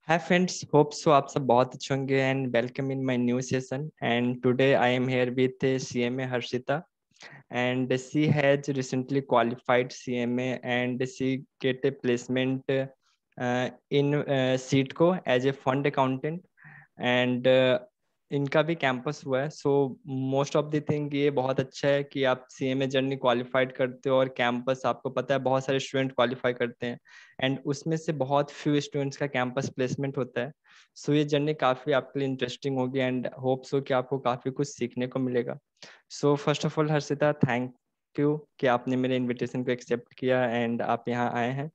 Hi friends, hope so आप सब बहुत अच्छे होंगे and welcome in my new session. And today I am here with CMA Harshita, and she has recently qualified CMA and she get a placement in CETCO as a fund accountant. And इनका भी campus हुआ है. So most of the thing ये बहुत अच्छा है कि आप सीएमए जर्नी क्वालिफाइड करते हो और कैंपस आपको पता है बहुत सारे स्टूडेंट क्वालिफाई करते हैं एंड उसमें से बहुत फ्यू स्टूडेंट्स का कैंपस प्लेसमेंट होता है. सो ये जर्नी काफ़ी आपके लिए इंटरेस्टिंग होगी एंड होप सो कि आपको काफ़ी कुछ सीखने को मिलेगा. So first of all Harshita, thank you कि आपने मेरे इनविटेशन को एक्सेप्ट किया एंड आप यहाँ आए हैं.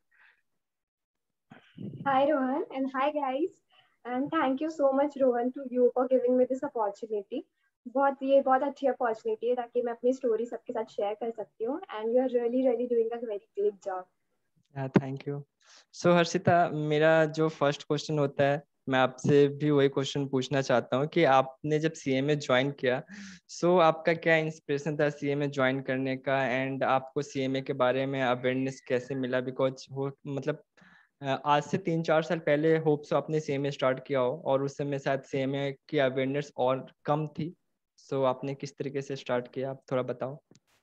Hi Rohan and hi guys, and thank you so much Rohan to you for giving me this opportunity. बहुत अच्छी अपॉर्चुनिटी है ताकि मैं अपनी स्टोरी सबके साथ शेयर कर सकती हूँ and you are really doing a very great job. Thank you. So Harshita, मेरा जो फर्स्ट क्वेश्चन होता है, मैं आपसे भी वही क्वेश्चन पूछना चाहता हूँ कि आपने जब सीएमए ज्वाइन किया, सो आपका क्या इंस्पिरेशन था सीएमए ज्वाइन करने का एंड आपको सीएमए के बारे में अवेयरनेस कैसे मिला? बिकॉज वो मतलब आज से 3-4 साल पहले होप सो आपने सीएमए स्टार्ट किया हो और उस समय शायद सीएमए की अवेयरनेस और कम थी. सो आपने किस तरीके से स्टार्ट किया, आप थोड़ा बताओ.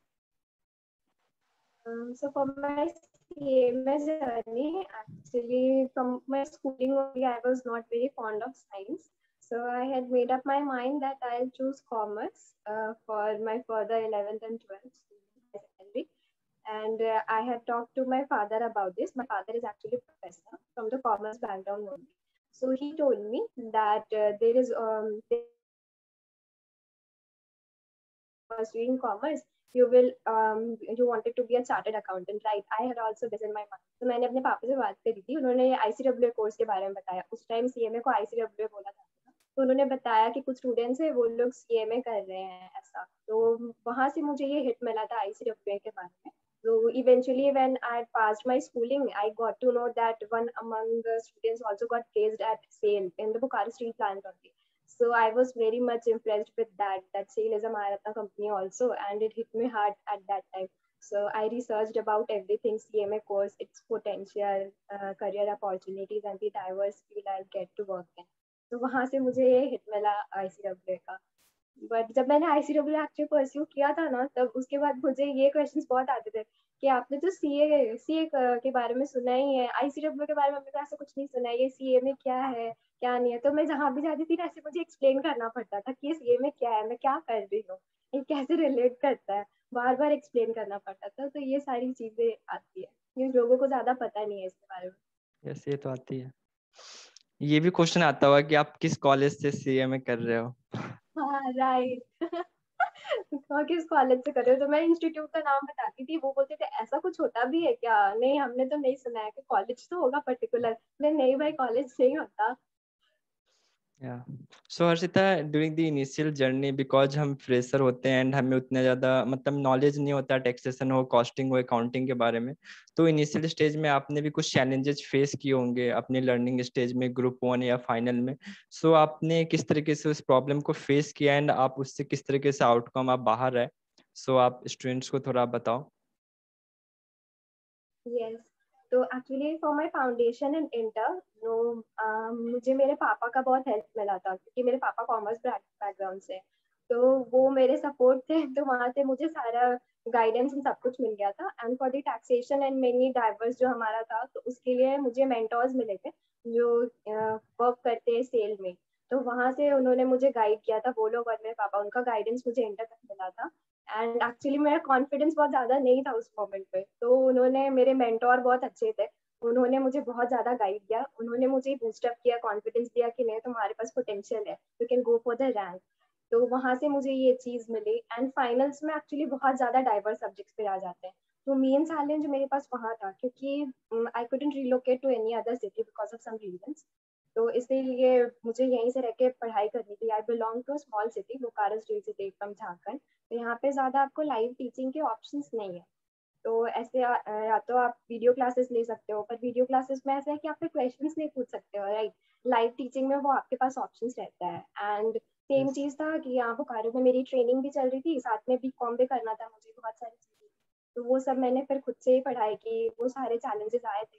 So for my CMS journey, actually from my schooling only, I was not very fond of science. So I had made up my mind that I'll choose commerce for my further 11th and 12th secondary. And I had talked to my father about this. My father is actually a professor from the commerce background only. So he told me that was doing commerce, you wanted to be a chartered accountant, right? I had also this in my mind. तो मैंने अपने पापा से बात करी थी, उन्होंने ICWA course के बारे में बताया. उस टाइम सीएमए को ICWA बोला था. तो उन्होंने बताया कि कुछ स्टूडेंट्स है वो लोग सीएमए कर रहे हैं ऐसा. तो वहां से मुझे ये हिट मिला था ICWA के बारे में. So eventually, when I passed my schooling, I got to know that one among the students also got placed at SAIL in the Bukhara Steel plant only. So I was very much impressed with that. That SAIL is a Maharatna company also, and it hit me hard at that time. So I researched about everything CMA course, its potential, career opportunities, and the diverse field I'll get to work in. तो वहाँ से मुझे ये hit मिला ICWA का. But जब मैंने ICWA actually pursue किया था ना, तब उसके बाद मुझे ये क्वेश्चंस बहुत आते थे कि आपने तो सीए के बारे में सुना ही है, ICWA के बारे में हमने ऐसा कुछ नहीं सुना है, ये सीए में क्या है क्या नहीं है. तो मैं जहाँ भी जाती थी ना, ऐसे मुझे एक्सप्लेन करना पड़ता था कि सीए में क्या है, मैं क्या कर रही हूँ, ये कैसे रिलेट करता है, बार बार एक्सप्लेन करना पड़ता था. तो ये सारी चीजें आती है, ये लोगों को ज्यादा पता नहीं है इसके बारे में. यस, ये तो आती है. ये भी क्वेश्चन आता हुआ कि आप किस कॉलेज से सीएमए कर रहे हो. हाँ राइट. और किस कॉलेज से कर रहे हो, तो मैं इंस्टीट्यूट का नाम बताती थी, वो बोलते थे ऐसा कुछ होता भी है क्या, नहीं हमने तो नहीं सुना है, कि कॉलेज तो होगा पर्टिकुलर. नहीं भाई, कॉलेज नहीं होता. या so Harshita, during the initial journey, because हम फ्रेशर होते हैं एंड हमें उतना ज़्यादा मतलब नॉलेज नहीं होता टैक्सेशन हो, कॉस्टिंग हो, अकाउंटिंग के बारे में. तो इनिशियल स्टेज में आपने भी कुछ चैलेंजेस फेस किए होंगे अपने लर्निंग स्टेज में, ग्रुप 1 या फाइनल में. सो आपने किस तरीके से उस प्रॉब्लम को फेस किया एंड आप उससे किस तरीके से आउटकम आप बाहर आए? सो आप स्टूडेंट्स को थोड़ा बताओ. यस. तो actually for my foundation in inter, तो मुझे मेरे पापा का बहुत हेल्प मिला था, क्योंकि मेरे पापा कॉमर्स बैकग्राउंड से. तो वो मेरे सपोर्ट थे, तो वहाँ से मुझे सारा गाइडेंस एंड सब कुछ मिल गया था. And for the taxation and many diverse जो हमारा था, तो उसके लिए मुझे मेंटोर्स मिले थे जो वर्क करते हैं सेल में. तो वहाँ से उन्होंने मुझे गाइड किया था, वो लोग और मेरे पापा, उनका गाइडेंस मुझे इंटर तक मिला था. एंड एक्चुअली मेरा कॉन्फिडेंस बहुत ज्यादा नहीं था उस मोमेंट पे, तो उन्होंने, मेरे मेंटोर बहुत अच्छे थे, उन्होंने मुझे बहुत ज्यादा गाइड किया, उन्होंने मुझे बूस्टअप किया, कॉन्फिडेंस दिया कि नहीं तुम्हारे पास पोटेंशियल है, you can go for the rank. तो वहां से मुझे ये चीज मिली. एंड फाइनल्स में एक्चुअली बहुत ज्यादा डाइवर्स सब्जेक्ट्स पे आ जाते हैं. तो मेन चैलेंज मेरे पास वहां था, क्योंकि I couldn't relocate to any other city because of some reasons. तो इसीलिए मुझे यहीं से रह के पढ़ाई करनी थी. I belong to small city, Bokaro steel city from Jharkhand. तो यहाँ पे ज्यादा आपको लाइव टीचिंग के ऑप्शंस नहीं है. तो ऐसे या तो आप वीडियो क्लासेस ले सकते हो, पर वीडियो क्लासेस में ऐसा है कि आप फिर क्वेश्चंस नहीं पूछ सकते हो, राइट. लाइव टीचिंग में वो आपके पास ऑप्शंस रहता है. And same yes. चीज था कि यहाँ बोकारो में मेरी ट्रेनिंग भी चल रही थी, साथ में बीकॉम भी करना था मुझे, बहुत सारी चीजें. तो वो सब मैंने फिर खुद से ही पढ़ाई की, वो सारे चैलेंजेस आए थे. तो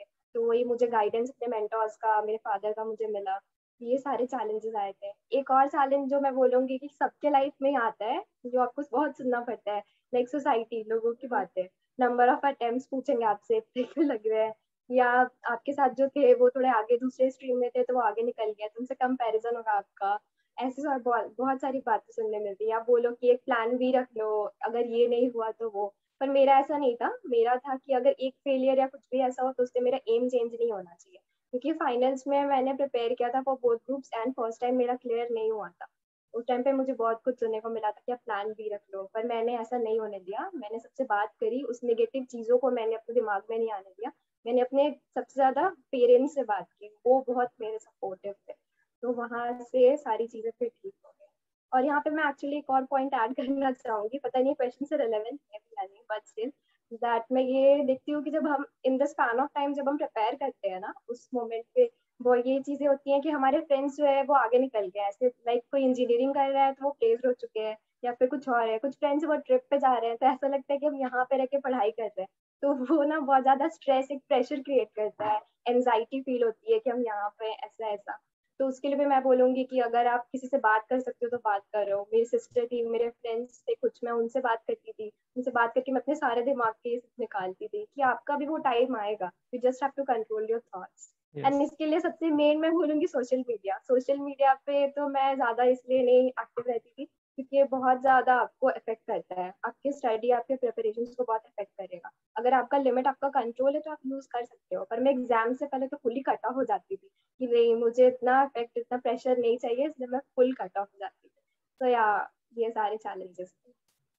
तो वही मुझे गाइडेंस अपने मेंटोर्स का, मेरे फादर का मुझे मिला। ये सारे चैलेंजेस आए थे। एक और चैलेंज जो मैं बोलूंगी कि सबके लाइफ में ही आता है, जो आपको बहुत सुनना पड़ता है, लाइक सोसाइटी, लोगों की बातें, नंबर ऑफ अटेम्प्ट्स पूछेंगे आपसे, इतने लग रहे हैं, या आपके साथ जो थे वो थोड़े आगे दूसरे स्ट्रीम में थे तो वो आगे निकल गया, तुमसे कंपैरिजन होगा आपका। ऐसे बहुत बहुत सारी बातें सुनने मिलती है। आप बोलो कि एक प्लान भी रख लो, अगर ये नहीं हुआ तो वो। पर मेरा ऐसा नहीं था। मेरा था कि अगर एक फेलियर या कुछ भी ऐसा हो तो उससे मेरा एम चेंज नहीं होना चाहिए, क्योंकि फाइनल्स में मैंने प्रिपेयर किया था for both groups and first time मेरा क्लियर नहीं हुआ था। उस टाइम पे मुझे बहुत कुछ सुनने को मिला था कि आप प्लान भी रख लो, पर मैंने ऐसा नहीं होने दिया। मैंने सबसे बात करी, उस नेगेटिव चीजों को मैंने अपने दिमाग में नहीं आने दिया। मैंने अपने सबसे ज्यादा पेरेंट्स से बात की, वो बहुत मेरे सपोर्टिव थे, तो वहां से सारी चीजें फिर ठीक हो गई। और यहाँ पे मैं एक्चुअली एक और पॉइंट ऐड करना चाहूंगी, पता नहीं क्वेश्चन से रिलेवेंट है या नहीं, बट स्टिल दैट मैं ये देखती हूँ कि जब हम in the span of time जब हम प्रिपेयर करते हैं ना, उस मोमेंट पे वो ये चीजें होती हैं कि हमारे फ्रेंड्स जो है वो आगे निकल गए, ऐसे लाइक कोई इंजीनियरिंग कर रहा है तो वो प्लेस हो चुके हैं, या फिर कुछ और है, कुछ फ्रेंड्स वो ट्रिप पे जा रहे हैं, तो ऐसा लगता है कि हम यहाँ पे रह के पढ़ाई कर रहे हैं। तो वो ना बहुत ज्यादा स्ट्रेस, एक प्रेशर क्रिएट करता है, एनजाइटी फील होती है कि हम यहाँ पे ऐसा ऐसा। तो उसके लिए भी मैं बोलूंगी कि अगर आप किसी से बात कर सकते हो तो बात करो। मेरी सिस्टर थी, मेरे फ्रेंड्स थे कुछ, मैं उनसे बात करती थी, उनसे बात करके मैं अपने सारे दिमाग के ये सब निकालती थी कि आपका भी वो टाइम आएगा, you just have to control your thoughts. And yes. इसके लिए सबसे मेन मैं बोलूंगी सोशल मीडिया। सोशल मीडिया पे तो मैं ज्यादा इसलिए नहीं एक्टिव रहती थी क्योंकि ये बहुत ज्यादा आपको इफेक्ट करता है, आपकी स्टडी, आपके प्रिपरेशन को बहुत इफेक्ट करेगा। अगर आपका लिमिट, आपका कंट्रोल है तो आप यूज कर सकते हो, पर मैं एग्जाम से पहले तो फुली कट ऑफ हो जाती थी कि नहीं, मुझे इतना इफेक्ट, इतना प्रेशर नहीं चाहिए, इसलिए मैं फुल कट ऑफ हो जाती थी। तो या ये सारे चैलेंजेस थे।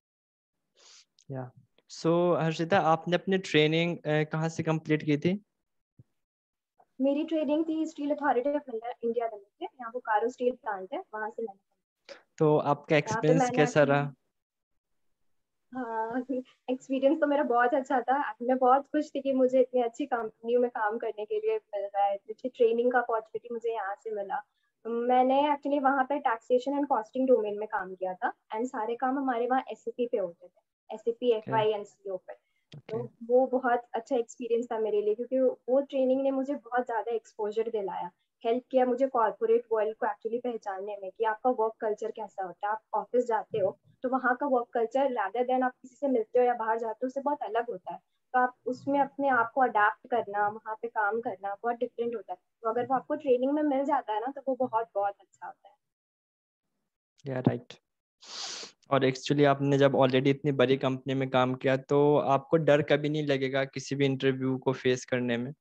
या सो हर्षिता, आपने अपनी ट्रेनिंग कहाँ से कंप्लीट की थी? मेरी ट्रेनिंग थी Steel Authority of India Limited, यहाँ बोकारो स्टील प्लांट है, वहां से मैंने, तो आपका यहाँ पे एक्सपीरियंस मैंने कैसा एक्चुअली, रहा? हाँ, एक्सपीरियंस तो मेरा बहुत अच्छा था। मैं बहुत खुश थी कि मुझे इतनी अच्छी कंपनी में काम करने के लिए मिल रहा है, इतनी अच्छी ट्रेनिंग का अपॉर्चुनिटी मुझे यहाँ से मिला। मैंने एक्चुअली वहाँ पे टैक्सेशन एंड कॉस्टिंग डोमेन में काम किया था, एंड सारे काम हमारे वहाँ एसएपी पे होते थे, एसएपी ओके। एफआई एनसीओ पे। तो ओके। वो बहुत अच्छा एक्सपीरियंस था मेरे लिए, क्योंकि वो ट्रेनिंग ने मुझे बहुत ज़्यादा एक्सपोजर दिलाया, हेल्प किया मुझे कॉर्पोरेट वर्ल्ड को एक्चुअली पहचानने में कि आपका वर्क कल्चर कैसा होता है। आप ऑफिस जाते हो तो वहाँ का वर्क कल्चर रैदर देन आप किसी से मिलते हो या बाहर जाते हो उससे बहुत अलग होता है। तो आप उसमें अपने आप को अडाप्ट करना, वहाँ पे काम करना बहुत डिफरेंट होता है। तो अगर वो आपको ट्रेनिंग में मिल जाता है ना, तो वो बहुत बहुत अच्छा होता है। या राइट। और एक्चुअली आपने जब ऑलरेडी इतनी बड़ी कंपनी में काम किया तो आपको डर कभी नहीं लगेगा किसी भी इंटरव्यू को फेस करने में।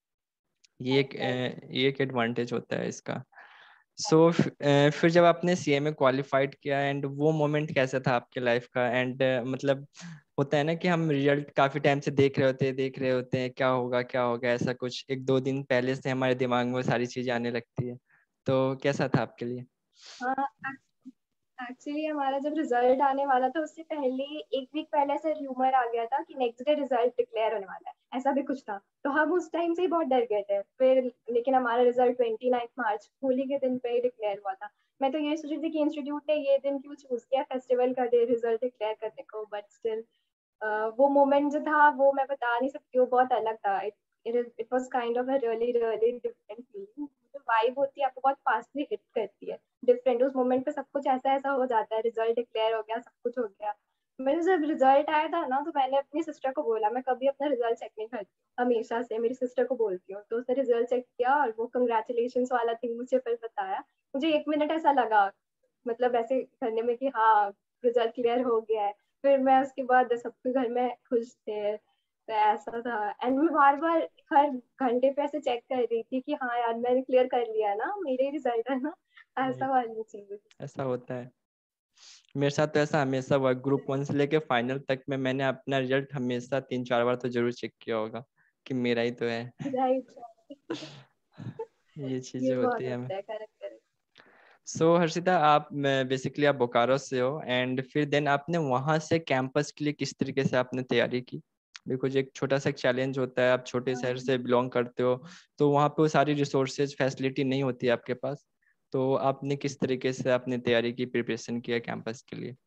राइट। ये एक एडवांटेज होता है इसका। सो फिर जब आपने सीएमए क्वालिफाइड किया, एंड वो मोमेंट कैसा था आपके लाइफ का? एंड मतलब होता है ना कि हम रिजल्ट काफी टाइम से देख रहे होते हैं, क्या होगा, ऐसा कुछ एक दो दिन पहले से हमारे दिमाग में वो सारी चीजें आने लगती है। तो कैसा था आपके लिए? हाँ, एक्चुअली हमारा जब रिजल्ट आने वाला था उससे पहले, एक वीक पहले से र्यूमर आ गया था कि नेक्स्ट डे रिजल्ट डिक्लेयर होने वाला है, ऐसा भी कुछ था। तो हम उस टाइम से ही बहुत डर गए थे फिर, लेकिन हमारा रिजल्ट 29 मार्च, होली के दिन पे ही डिक्लेयर हुआ था। मैं तो ये सोच रही थी कि इंस्टीट्यूट ने ये दिन क्यों चूज किया फेस्टिवल का डे रिजल्ट डिक्लेयर करने को, बट स्टिल वो मोमेंट जो था वो मैं बता नहीं सकती, वो बहुत अलग था। It was kind of a really really different feeling. जो वाइब होती है आपको बहुत फास्टली हिट करती है, डिफरेंट। उस मोमेंट पे सब कुछ ऐसा ऐसा हो जाता है, रिजल्ट डिक्लेयर हो गया, सब कुछ हो गया। मैंने जब रिजल्ट आया था ना, तो मैंने अपनी सिस्टर को बोला, मैं कभी अपना रिजल्ट चेक नहीं करती, हमेशा से मेरी सिस्टर को बोलती हूँ। तो उसने रिजल्ट चेक किया और वो कंग्रेचुलेशन वाला थिंग मुझे फिर बताया। मुझे 1 मिनट ऐसा लगा, मतलब ऐसे करने में कि हाँ, रिजल्ट क्लियर हो गया है। फिर मैं उसके बाद सबके घर में खुश थे, तो ऐसा था। एंड मैं बार बार हर घंटे पे ऐसे चेक कर रही थी कि हाँ यार, मैंने क्लियर कर लिया है ना, मेरे रिजल्ट है ना, ऐसा राइट। वाली चीज। ऐसा होता है। मेरे साथ तो ऐसा हमेशा हुआ, ग्रुप वन से लेके फाइनल तक में मैंने अपना रिजल्ट हमेशा 3 4 बार तो जरूर चेक किया होगा कि मेरा ही तो है। राइट। ये ये चीजें होती बहुत है हमें। होता है, करेक्ट करेक्ट। सो हर्षिता, आप बेसिकली आप बोकारो से हो, एंड फिर देन आपने वहां से कैंपस के लिए किस तरीके से आपने तैयारी की? बिकॉज एक छोटा सा चैलेंज होता है, आप छोटे शहर से बिलोंग करते हो, तो वहाँ पे वो सारी रिसोर्सेज फैसिलिटी नहीं होती है आपके पास। तो आपने किस तरीके से आपने तैयारी की, प्रिपरेशन किया कैंपस के लिए?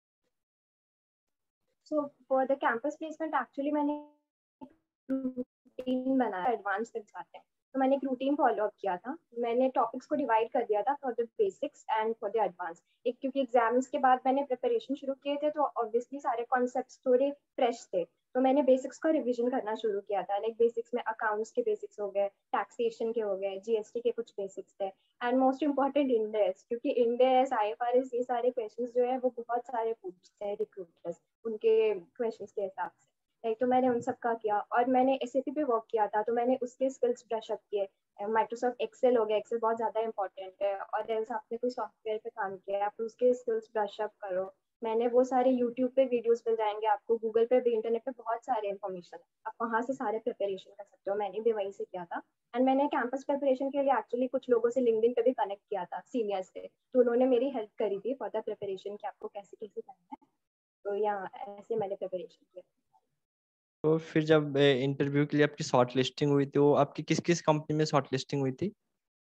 So for the campus placement actually मैंने रूटीन बनाया, एडवांस तक जाते हैं, तो मैंने एक रूटीन फॉलो अप किया था। मैंने टॉपिक्स को डिवाइड कर दिया था for the basics and for the advance. एक क्योंकि एग्जाम्स के बाद मैंने प्रिपरेशन शुरू किए थे, तो ऑब्वियसली सारे कॉन्सेप्ट्स थोड़े फ्रेश थे, तो मैंने बेसिक्स का रिवीजन करना शुरू किया था। लाइक बेसिक्स में अकाउंट्स के बेसिक्स हो गए, टैक्सेशन के हो गए, जीएसटी के कुछ बेसिक्स थे, and most important Ind AS, क्योंकि इंड एस, आईएफआरएस, ये सारे क्वेश्चंस जो है वो बहुत सारे पूछते हैं रिक्रूटर्स उनके क्वेश्चंस के हिसाब से। लाइक तो मैंने उन सब का किया, और मैंने एसएपी पे वर्क किया था, तो मैंने उसके स्किल्स ब्रश अप किए। माइक्रोसॉफ्ट एक्सेल हो गया, एक्सेल बहुत ज़्यादा इंपॉर्टेंट है, और एल्स आपने कोई सॉफ्टवेयर पे काम किया है, आप उसके स्किल्स ब्रश अप करो। मैंने वो सारे यूट्यूब पे वीडियोस मिल जाएंगे आपको, गूगल पे भी, इंटरनेट पे बहुत सारे इन्फॉर्मेशन है, आप वहाँ से सारे प्रिपरेशन कर सकते हो। मैंने भी वहीं से किया था। एंड मैंने कैंपस प्रिपरेशन के लिए एक्चुअली कुछ लोगों से लिंक्डइन पे भी कनेक्ट किया था, सीनियर से, तो उन्होंने मेरी हेल्प करी थी फॉर द प्रिपरेशन कि आपको कैसे कैसे करना है। तो यहाँ ऐसे मैंने प्रिपरेशन किया। तो फिर जब इंटरव्यू के लिए आपकी शॉर्ट लिस्टिंग हुई थी, वो आपकी किस किस कंपनी में शॉर्ट लिस्टिंग हुई थी?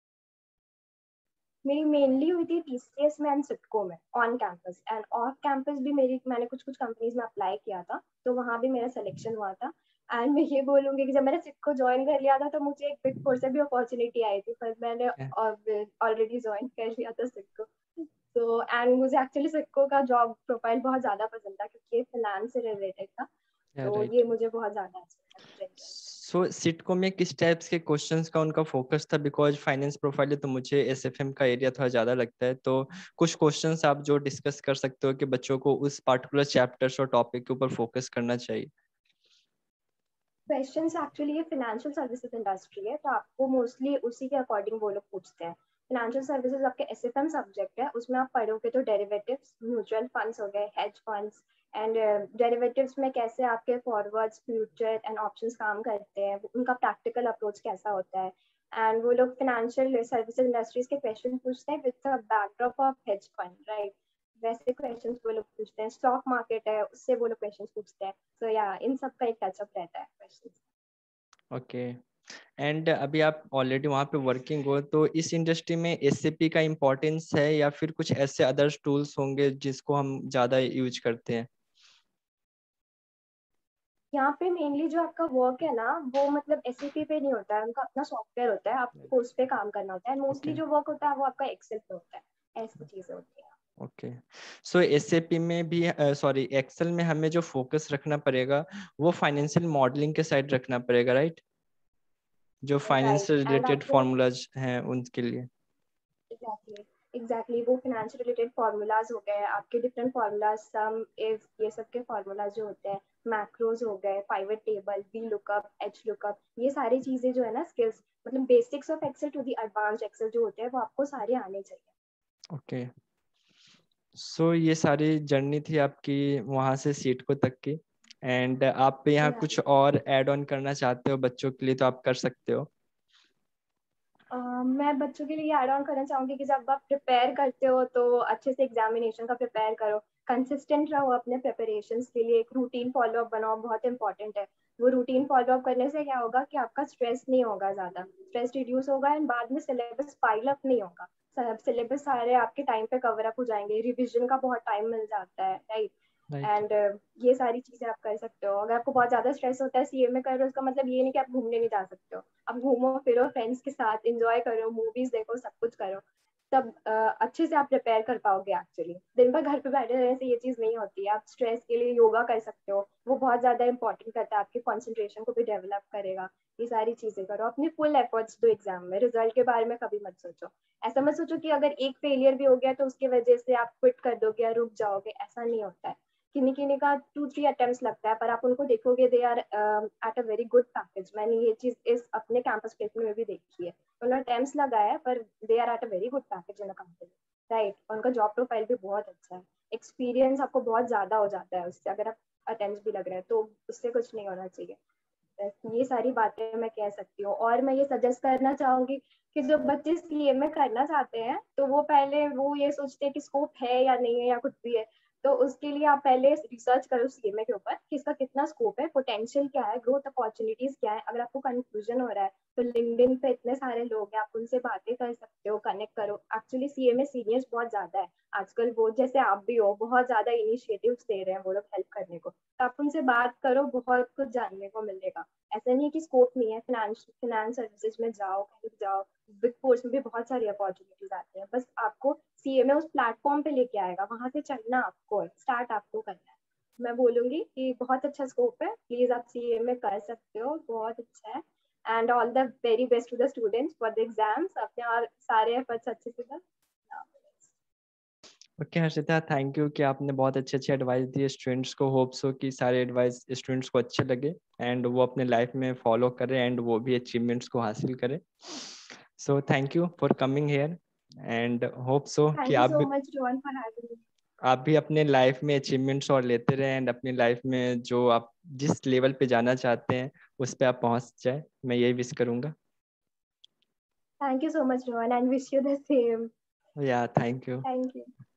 मेरी मेनली हुई थी टीसीएस में एंड सिटको में on campus, and off campus भी मैंने कुछ कुछ कंपनीज में अप्लाई किया था, तो वहाँ भी मेरा सिलेक्शन हुआ था। एंड मैं ये बोलूंगी कि जब मैंने सिटको ज्वाइन कर लिया था, तो मुझे एक बिग फोर से भी अपॉर्चुनिटी आई थी, पर मैंने ऑलरेडी ज्वाइन कर लिया था सिटको। तो एंड मुझे एक्चुअली सिटको का जॉब प्रोफाइल बहुत ज़्यादा पसंद था, क्योंकि ये फाइनेंस से रिलेटेड था, तो राइट। ये मुझे बहुत ज़्यादा अच्छा लगा। सो सिटको में किस टाइप्स के क्वेश्चंस का उनका फोकस था? बिकॉज फाइनेंस प्रोफाइल है तो मुझे एसएफएम का एरिया थोड़ा ज़्यादा लगता है, तो कुछ क्वेश्चंस आप जो डिस्कस कर सकते हो कि बच्चों को उस पार्टिकुलर चैप्टर्स और टॉपिक के ऊपर फोकस करना चाहिए। क्वेश्चंस एक्चुअली ये फाइनेंशियल सर्विसेज इंडस्ट्री है, तो आपको मोस्टली उसी के अकॉर्डिंग वो लोग पूछते हैं। फाइनेंशियल सर्विसेज आपके एसएफएम सब्जेक्ट है, उसमें आप पढ़ोगे तो डेरिवेटिव्स, म्यूचुअल फंड्स हो गए, हेज फंड्स, एंड डेरिवेटिव्स में कैसे आपके फॉरवर्ड्स, फ्यूचर एंड ऑप्शंस काम करते हैं, उनका प्रैक्टिकल अप्रोच कैसा होता है। एंड वो लोग फाइनेंशियल सर्विसेज इंडस्ट्रीज के क्वेश्चन पूछते हैं with backdrop of hedge fund, right. वैसे क्वेश्चंस वो लोग पूछते हैं। स्टॉक मार्केट है, उससे वो लोग क्वेश्चंस पूछते हैं। तो या इन सब का एक टचअप रहता है क्वेश्चंस। ओके। एंड अभी आप ऑलरेडी वहाँ पे वर्किंग हो, तो इस इंडस्ट्री में एसएपी का इम्पोर्टेंस है या फिर कुछ ऐसे अदर्स टूल्स होंगे जिसको हम ज़्यादा यूज करते हैं? यहाँ पे मेनली जो आपका वर्क है ना, वो मतलब एसएपी पे नहीं होता है, उनका अपना सॉफ्टवेयर होता है, आपको उस पे काम करना होता है। Mostly okay. जो वर्क होता है वो आपका एक्सेल पे होता है, ऐसी चीजें होती हैं। ओके। सो एसएपी में भी, सॉरी, एक्सेल में हमें जो फोकस रखना पड़ेगा वो फाइनेंशियल मॉडलिंग के साइड रखना पड़ेगा, राइट? जो फाइनेंस से राइट, एंड रिलेटेड आपको फॉर्मूलाज हैं उनके लिए। एग्जैक्टली एग्जैक्टली वो फाइनेंशियल रिलेटेड फार्मूलाज हो गए आपके, डिफरेंट फार्मूलाज, सम इफ, ये सब के फार्मूलाज जो होते हैं, मैक्रोज हो गए, pivot table, V lookup, H lookup, ये सारी चीजें जो है ना, स्किल्स, मतलब basics of Excel to the advanced Excel जो होते हैं, वो आपको सारे आने चाहिए। ओके। सो ये सारी जर्नी थी आपकी वहाँ से सीट को तक की। एंड आप यहाँ Yeah. कुछ और ऐड ऑन करना चाहते हो बच्चों के लिए तो आप कर सकते हो। मैं बच्चों के लिए ऐड ऑन करना चाहूंगी कि जब आप प्रिपेयर करते हो, तो अच्छे से एग्जामिनेशन का प्रिपेयर करो, कंसिस्टेंट रहो अपने प्रिपरेशंस के लिए, एक रूटीन फॉलो अप बनाओ, बहुत इंपॉर्टेंट है। वो रूटीन फॉलो अप करने से क्या होगा कि आपका स्ट्रेस नहीं होगा, ज़्यादा स्ट्रेस रिड्यूस होगा, एंड बाद में सिलेबस पाइल अप नहीं होगा। सिलेबस सारे आपके टाइम पे कवर अप हो जाएंगे, रिविजन का बहुत टाइम मिल जाता है, राइट। राइट। एंड ये सारी चीजें आप कर सकते हो। अगर आपको बहुत ज्यादा स्ट्रेस होता है सीए में कर रहे हो, उसका मतलब ये नहीं कि आप घूमने नहीं जा सकते हो। आप घूमो फिरो फ्रेंड्स के साथ, एंजॉय करो, मूवीज देखो, सब कुछ करो, तब अच्छे से आप प्रिपेयर कर पाओगे। एक्चुअली दिन भर घर पे बैठे रहने से ये चीज नहीं होती है। आप स्ट्रेस के लिए योगा कर सकते हो, वो बहुत ज्यादा इंपॉर्टेंट करता है, आपके कॉन्सेंट्रेशन को भी डेवलप करेगा। ये सारी चीजें करो, अपने फुल एफर्ट्स दो एग्जाम में, रिजल्ट के बारे में कभी मत सोचो। ऐसा मत सोचो कि अगर एक फेलियर भी हो गया तो उसकी वजह से आप क्विट कर दोगे या रुक जाओगे, ऐसा नहीं होता है। किन्हीं किन्हीं का 2-3 अटेम्प्ट लगता है, पर आप उनको देखोगे they are at a very good package. मैंने ये चीज इस अपने कैंपस प्लेसमेंट में भी देखी है, उन्होंने अटेम्प्ट लगाया है, पर they are at a very good package in a company, right. उनका जॉब प्रोफाइल भी बहुत अच्छा है, एक्सपीरियंस आपको बहुत ज्यादा हो जाता है उससे, अगर आप अटेम्प्ट भी लग रहे हैं तो उससे कुछ नहीं होना चाहिए। ये सारी बातें मैं कह सकती हूँ। और मैं ये सजेस्ट करना चाहूंगी कि जो बच्चे सीए में करना चाहते हैं, तो वो पहले वो ये सोचते हैं कि स्कोप है या नहीं है या कुछ भी है, तो उसके लिए आप पहले रिसर्च करो सीएमए के ऊपर कि इसका कितना स्कोप है, पोटेंशियल क्या है, ग्रोथ अपॉर्चुनिटीज क्या है। अगर आपको कंफ्यूजन हो रहा है तो लिंक्डइन पे इतने सारे लोग हैं, आप उनसे बातें कर सकते हो, कनेक्ट करो। एक्चुअली सीए में सीनियर्स बहुत ज्यादा है आजकल, वो जैसे आप भी हो, बहुत ज्यादा इनिशिएटिव्स दे रहे हैं वो लोग हेल्प करने को। तो आप उनसे बात करो, बहुत कुछ जानने को मिलेगा। ऐसा नहीं है कि स्कोप नहीं है, फाइनेंस फाइनेंस सर्विसेज में जाओ, कहीं भी जाओ, बिग फोर्स में भी बहुत सारी अपॉर्चुनिटीज आती है। बस आपको सीए में उस प्लेटफॉर्म पे लेके आएगा, वहां से चलना आपको, स्टार्ट आपको करना है। मैं बोलूंगी कि बहुत अच्छा स्कोप है, प्लीज आप सीए में कर सकते हो, बहुत अच्छा है। And all the very best to the students for the exams, अपने और सारे एफर्ट्स अच्छे से कर। ओके हर्षिता, थैंक यू कि आपने बहुत अच्छे अच्छे एडवाइस दिए स्टूडेंट्स को। होप्स हो कि सारे एडवाइस स्टूडेंट्स को अच्छे लगे एंड वो अपने लाइफ में फॉलो करें एंड वो भी अचीवमेंट्स को हासिल करें। So thank you for coming here and hopes हो कि thank you so much Rohan for having me. आप भी अपने लाइफ में अचीवमेंट्स और लेते रहें एंड अपनी लाइफ में जो आप जिस लेवल पे जाना चाहते हैं उस पे आप पहुंच जाए, मैं यही विश करूंगा। Thank you so much Rohan, and wish you the same. Yeah thank you. Thank you.